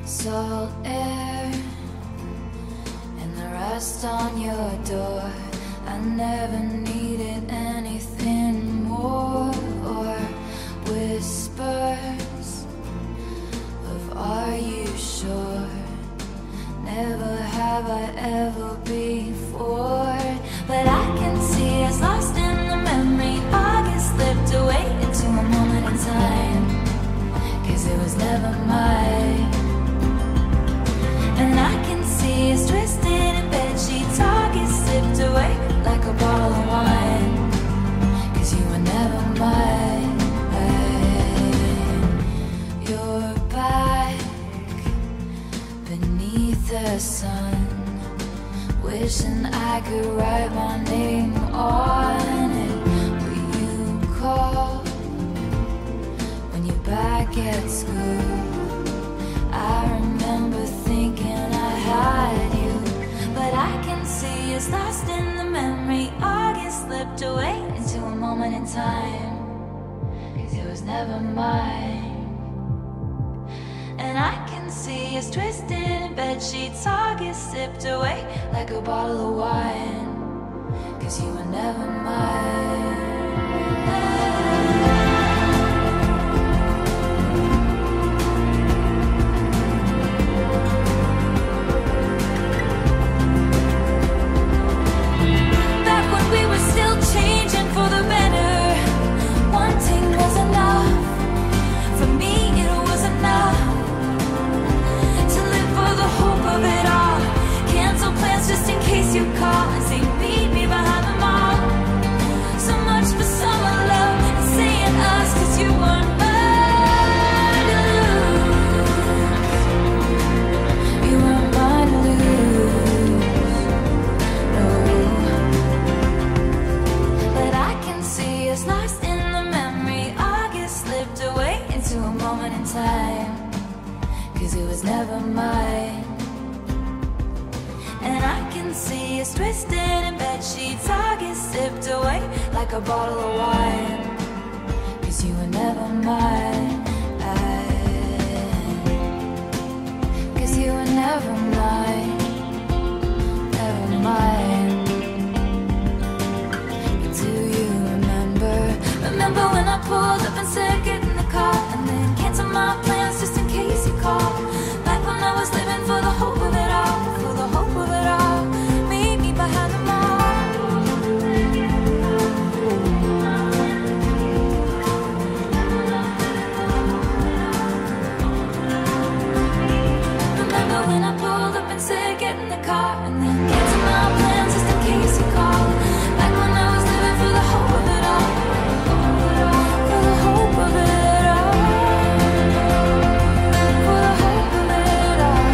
salt air and the rust on your door. I never needed anything more, or whispers of are you sure? Never have I ever before. But I can see us lost in the memory. August slipped away into a moment in time, 'cause it was never mine. And I can see us twisted in bedsheets. August slipped away like a bottle of wine, 'cause you were never mine. You're back beneath the sun, wishing I could write my name on it. Will you call when you're back at school? I remember thinking I had you, but I can see us lost in the memory. August slipped away into a moment in time, 'cause it was never mine. And I can see us twisted in bedsheets. August sipped away like a bottle of wine, 'cause you were never mine. Back when we were still changing for the better, wanting was enough. For me it was enough to live for the hope of it all. Cancel plans just in case you call and say meet me behind the mall. So much for summer love and saying us, 'cause you weren't mine to lose. You weren't mine to lose, no. But I can see us lost in the memory. August slipped away into a moment in time, 'cause it was never mine. And I can see us twisted in bedsheets. August sipped away like a bottle of wine, 'cause you were never mine. 'Cause you were never mine, never mine. But do you remember? Remember when I pulled up and said get in the car, and then canceled my plans just in case you called? Back when I was living for the hope of it all, for the hope of it all. Meet me behind the mall. Remember when I pulled up and said get in the car, and then canceled my plans just in case you called? Back when I was living for the hope of it all, for the hope of it all, for the hope of it all.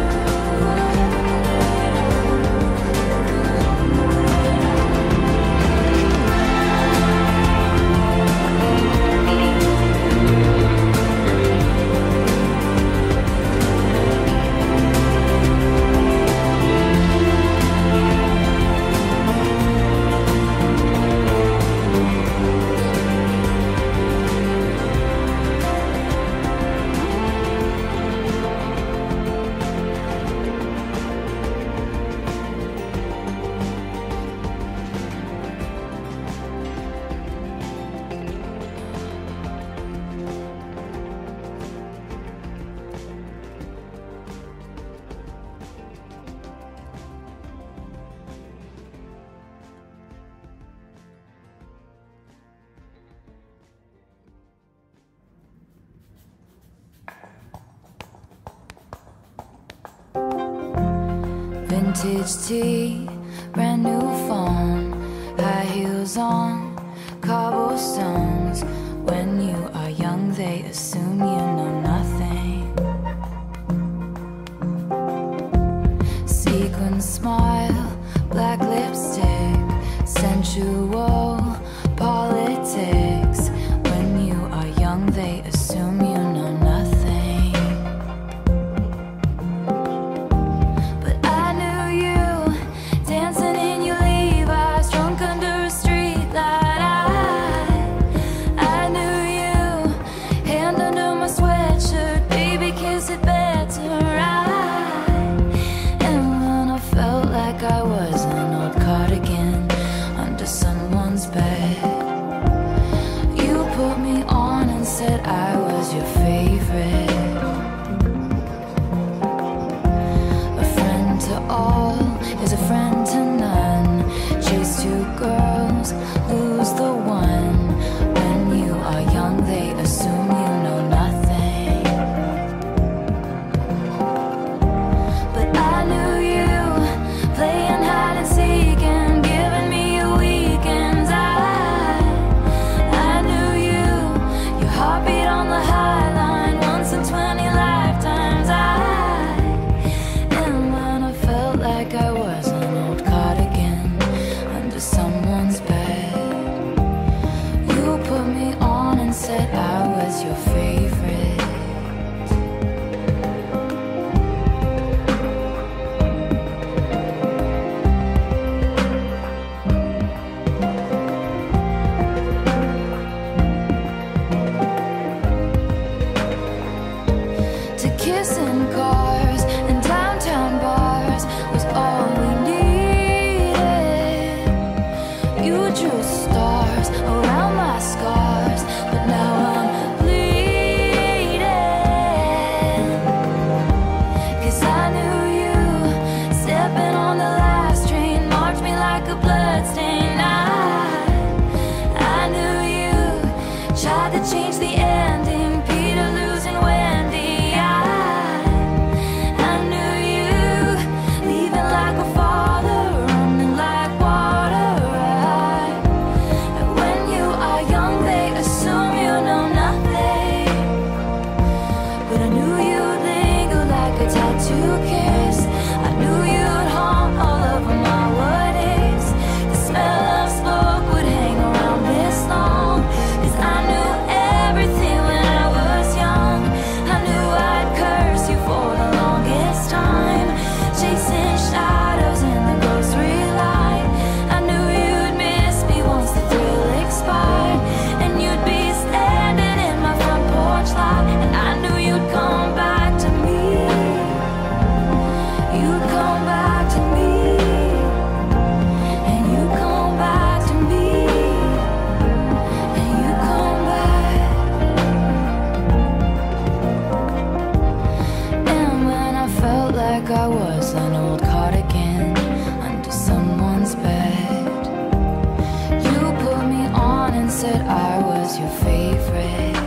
Vintage tea, brand new phone, high heels on cobblestones. When you are young, they assume you know nothing. Sequin smile, black lipstick, sensual politics. When you are young, they assume you know nothing. But I knew you dancing in your Levi's, drunk under a street light. I knew you, hand under my sweatshirt, baby kiss it better. I was your favorite. A friend to all is a friend to none. Chase two girls, lose the one. When you are young, they assume you know nothing. But I knew you, playing hide and seek and giving me your weekends. I knew you, your heartbeat on the high line, once in 20 lifetimes. And when I felt like I was an old cardigan under someone's bed, you put me on and said I was your favorite. To kiss in cars and downtown bars was all we needed. You drew stars around my scars, but now I'm bleeding. 'Cause I knew you, stepping on the last train, marked me like a bloodstain. I knew you, tried to change the ending, Peter losing Wendy. I knew you, leaving like a father, running like water. And when you are young, they assume you know nothing. But I knew you'd linger like a tattoo kiss. I knew you'd haunt all over my what ifs. The smell of smoke would hang around this long. 'Cause I knew everything when I was young. I knew I'd curse you for the longest time, chasing shadows in the grocery line. I knew you'd miss me once the thrill expired, and you'd be standing in my front porch light. And I knew you'd come back to me. You'd come back to me. And you come back to me. And you come back. And when I felt like I was an old cardigan under someone's bed, you put me on and said I was your favorite.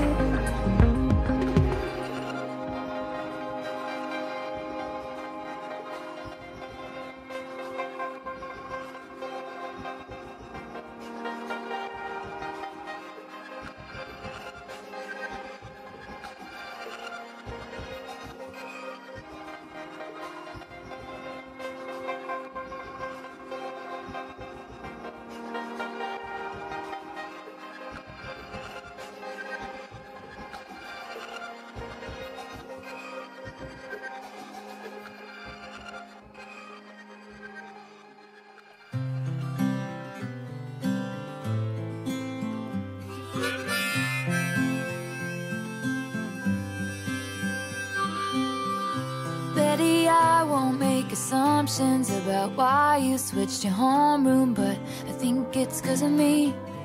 Betty, I won't make assumptions about why you switched your homeroom, but I think it's 'cause of me.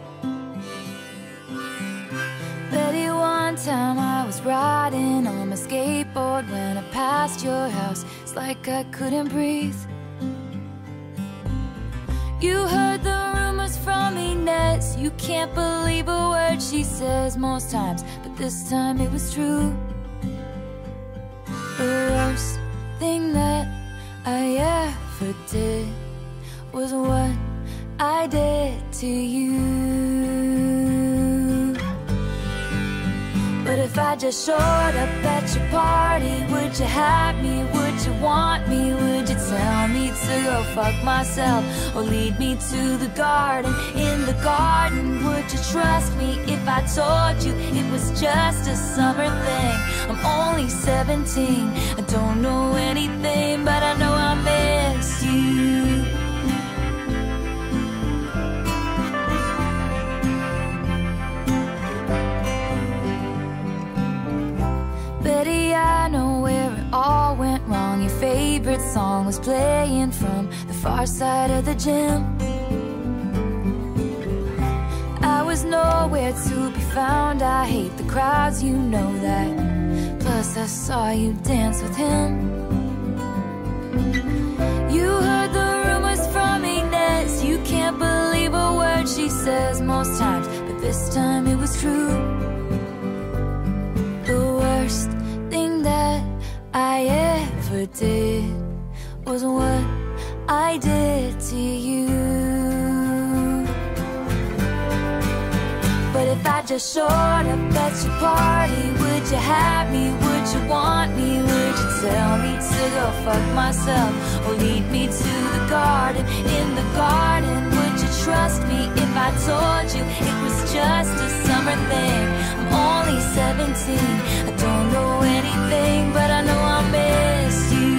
Betty, one time I was riding on my skateboard when I passed your house. It's like I couldn't breathe. You heard the rumors from Inez. You can't believe a word she says most times, but this time it was true. The worst thing that I ever did was what I did to you. But if I just showed up at your party, would you have me? Would you want me? Would you tell me to go fuck myself, or lead me to the garden? In the garden, would you trust me if I told you it was just a summer thing? I'm only 17, I don't know anything, but I know I miss you. Betty, I know where it all went wrong. Your favorite song was playing from the far side of the gym. I was was nowhere to be found. I hate the crowds, you know that. Plus I saw you dance with him. You heard the rumors from Inez. You can't believe a word she says most times, but this time it was true. The worst thing that I ever did was what I did to you. But if I just showed up at your party, would you have me? Would you want me? Would you tell me to go fuck myself, or lead me to the garden? In the garden, would you trust me if I told you it was just a summer thing? I'm only 17, I don't know anything, but I know I miss you.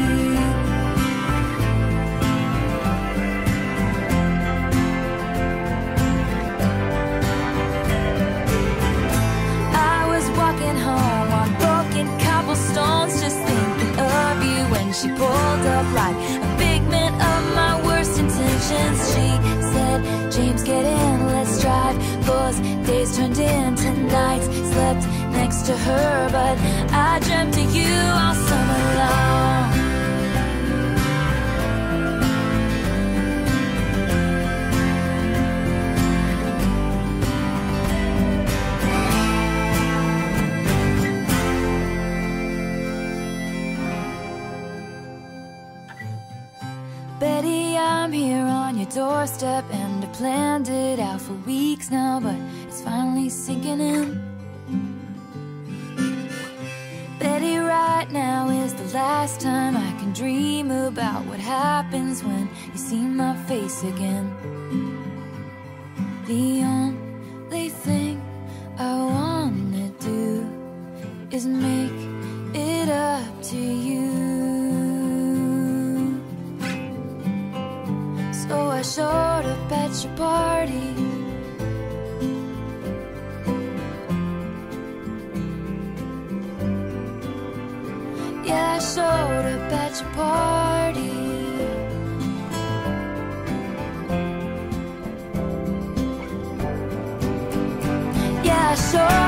Home on broken cobblestones, just thinking of you when she pulled up like a figment of my worst intentions. She said, James, get in, let's drive. Those days turned into nights. Slept next to her, but I dreamt of you all summer long. Betty, I'm here on your doorstep, and I planned it out for weeks now, but it's finally sinking in. Betty, right now is the last time I can dream about what happens when you see my face again. The only thing I wanna do is make it up to you. So I showed up at your party. Yeah, I showed up at your party. Yeah, I showed